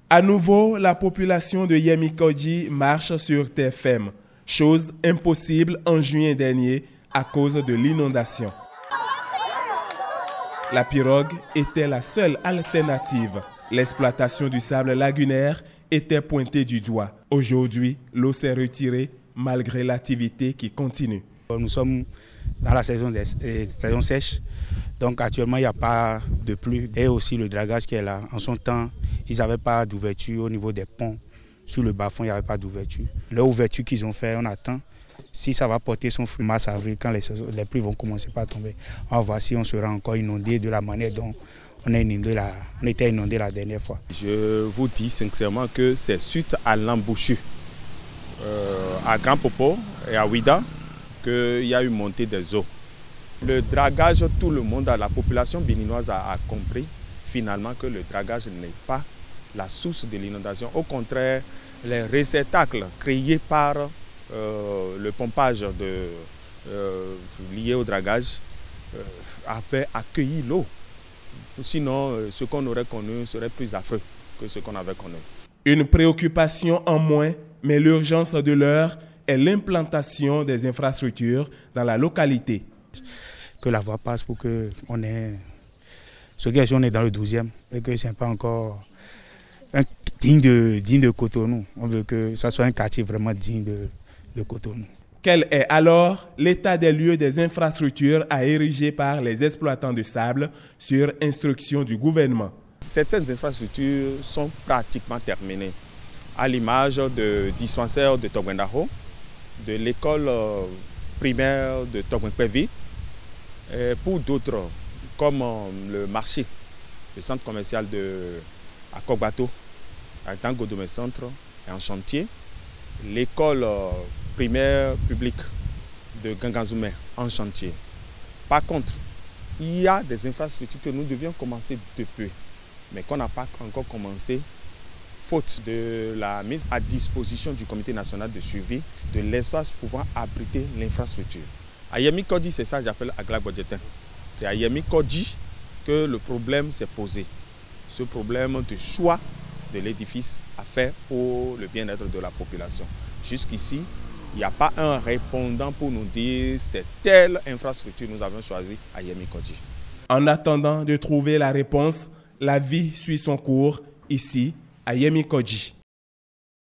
À nouveau, la population de Yemi-Kodji marche sur terre ferme, chose impossible en juin dernier à cause de l'inondation. La pirogue était la seule alternative. L'exploitation du sable lagunaire était pointée du doigt. Aujourd'hui, l'eau s'est retirée malgré l'activité qui continue. Nous sommes dans la saison sèche, donc actuellement il n'y a pas de pluie et aussi le dragage qui est là. En son temps, ils n'avaient pas d'ouverture au niveau des ponts. Sur le bas-fond, il n'y avait pas d'ouverture. L'ouverture qu'ils ont fait, on attend. Si ça va porter son fruit mars-avril, quand les pluies vont commencer à tomber, on va voir si on sera encore inondé de la manière dont on était inondé la dernière fois. Je vous dis sincèrement que c'est suite à l'embouchure à Grand Popo et à Ouida qu'il y a eu montée des eaux. Le dragage, tout le monde, la population béninoise a compris finalement que le dragage n'est pas la source de l'inondation. Au contraire, les réceptacles créés par le pompage lié au dragage avaient accueilli l'eau. Sinon, ce qu'on aurait connu serait plus affreux que ce qu'on avait connu. Une préoccupation en moins, mais l'urgence de l'heure est l'implantation des infrastructures dans la localité. Que la voie passe pour qu'on ait... Ce que on est dans le 12e et que ce n'est pas encore digne de Cotonou. On veut que ça soit un quartier vraiment digne de Cotonou. Quel est alors l'état des lieux des infrastructures à ériger par les exploitants de sable sur instruction du gouvernement? Certaines infrastructures sont pratiquement terminées, à l'image du dispensaire de Togwendaho, de l'école primaire de Togwenkpevi, et pour d'autres, comme le marché, le centre commercial de Akogbato, à Dangodomé Centre, est en chantier, l'école primaire publique de Ganganzoumé en chantier. Par contre, il y a des infrastructures que nous devions commencer depuis, mais qu'on n'a pas encore commencé, faute de la mise à disposition du Comité national de suivi de l'espace pouvant abriter l'infrastructure. À Yemi-Kodji, c'est ça que j'appelle Aglagbodjetin. C'est à Yemi-Kodji que le problème s'est posé. Ce problème de choix de l'édifice à faire pour le bien-être de la population. Jusqu'ici, il n'y a pas un répondant pour nous dire c'est telle infrastructure que nous avons choisie à Yemi-Kodji. En attendant de trouver la réponse, la vie suit son cours ici à Yemi-Kodji.